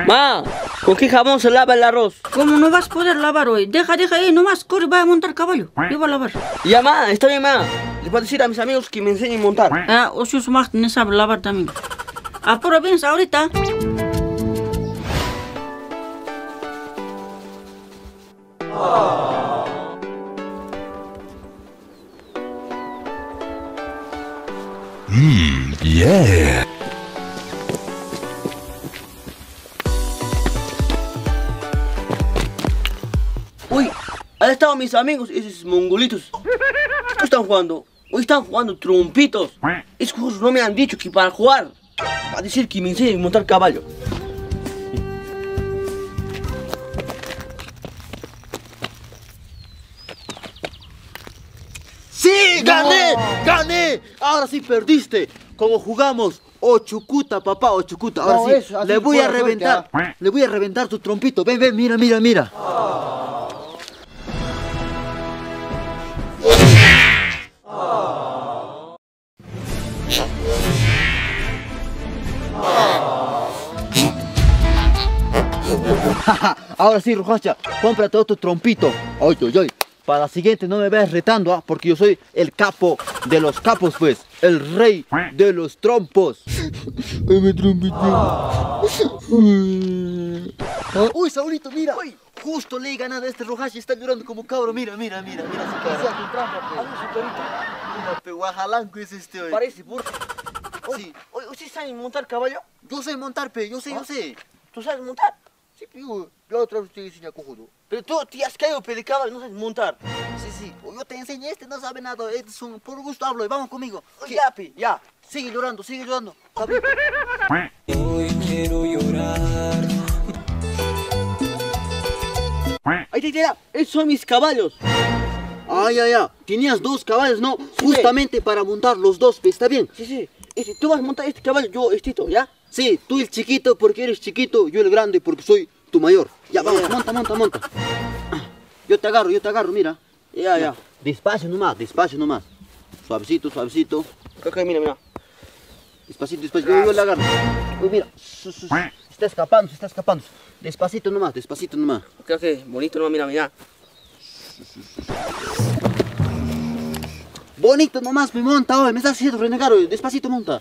Ma, ¿con qué jabón se lava el arroz? ¿Cómo no vas a poder lavar hoy? Deja ahí, nomás corre, va a montar caballo. Yo voy a lavar. Ya, ma, está bien, ma. Les voy a decir a mis amigos que me enseñen a montar. O si su macht no sabe lavar también. Apura bien ahorita. Yeah. Uy, han estado mis amigos, esos mongolitos. ¿Qué están jugando? Hoy están jugando trompitos. Esos juegos no me han dicho que para jugar, va a decir que me enseñen a montar caballo. ¡Sí! ¡Gané! ¡Gané! Ahora sí perdiste. Como jugamos Ochucuta, papá, Ochucuta. Ahora No, sí, eso, así le voy a fuera, reventar. fuerte, Le voy a reventar tu trompito. Ven, ven, mira, mira, mira. Ahora sí, Rojacha, cómprate otro trompito. Oye, oye, para la siguiente no me veas retando, ¿ah? Porque yo soy el capo de los capos, pues. El rey de los trompos. Ay, mi trompito. Uy, Saulito, mira. Uy, justo le he ganado a este Rojacha. Está llorando como cabro. Mira, mira, mira, mira su cara. Sea tu trampa, pe. Hazme su carita. Mira, pe, guajalanco es este hoy. Parece burro. Sí. Oye, ¿usted sabe montar caballo? Yo sé montar, pe, yo sé. ¿Tú sabes montar? Sí, pe, yo otra vez te enseño a cojudo. Pero tú te has caído de caballo, no sabes montar. Sí, sí, yo te enseñé, este no sabe nada, por gusto hablo, vamos conmigo. Oye, ya, pe, ya. Sigue llorando, cabrón. Hoy quiero llorar. Ahí te dirá, esos son mis caballos. Ah, ya, tenías dos caballos, ¿no? Justamente para montar los dos, pe, ¿está bien? Sí. Tú vas a montar este caballo, yo estito, ¿ya? Sí, tú el chiquito porque eres chiquito, yo el grande porque soy tu mayor. Ya, vamos, monta. Yo te agarro, mira. Ya. Despacio nomás. Suavecito. Ok, mira. Despacito, yo le agarro. Uy, mira. Se está escapando. Despacito nomás. Ok, bonito, no, mira. Bonito nomás, me monta hoy. Me estás haciendo renegar hoy. Despacito monta.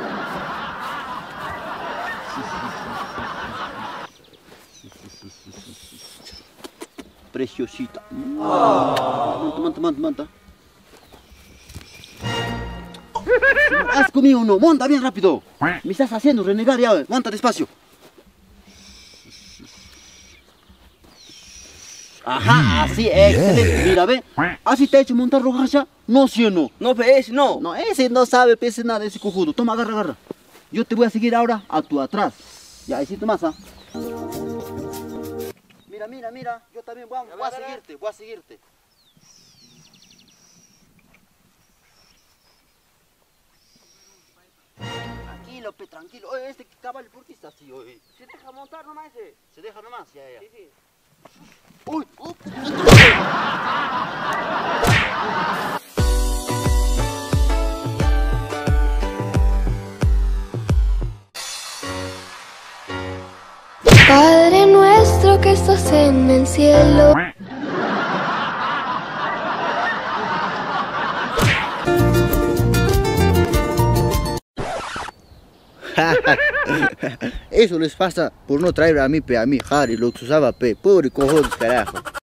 Preciosita. Monta. Haz conmigo uno, monta bien rápido. Me estás haciendo renegar ya, monta despacio. Ajá, así, excelente. Mira, ve. ¿Así te ha hecho montar Rojacha? No, ¿sí o no? No, pe, ese no. No, ese no sabe, ese nada, ese cojudo. Toma, agarra. Yo te voy a seguir ahora a tu atrás. Ya, ahí sí tomas, ¿ah? Mira. Yo también voy a seguirte. Tranquilo, pe, tranquilo. Oye, este caballo, ¿por qué está así hoy? Se deja montar nomás ese. Se deja nomás, ya. Sí. Uy, Padre nuestro que estás en el cielo. Eso les pasa por no traer a mí, pe, a mi Harry, lo que usaba, pe, pobre cojones, carajo.